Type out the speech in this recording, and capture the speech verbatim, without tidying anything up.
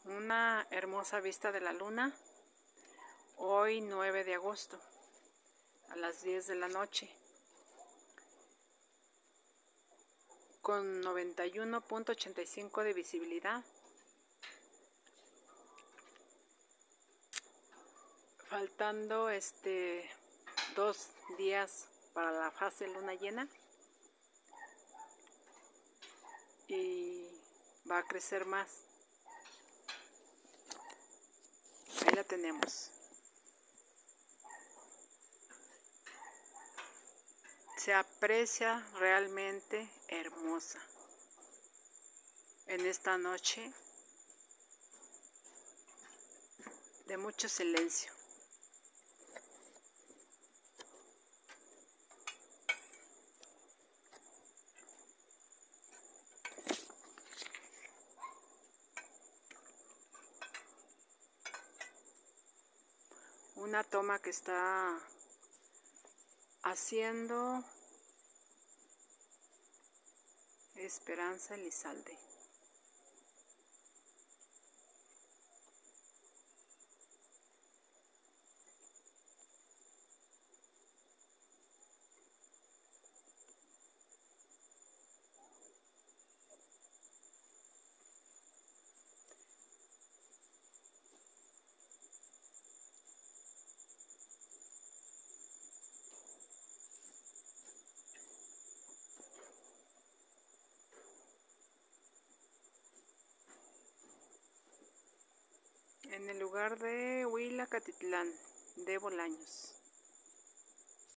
Una hermosa vista de la luna, hoy nueve de agosto, a las diez de la noche, con noventa y uno punto ochenta y cinco de visibilidad. Faltando este dos días para la fase luna llena, y va a crecer más. Ahí la tenemos. Se aprecia realmente hermosa en esta noche de mucho silencio. Una toma que está haciendo Esperanza Elizalde. En el lugar de Huila Catitlán de Bolaños.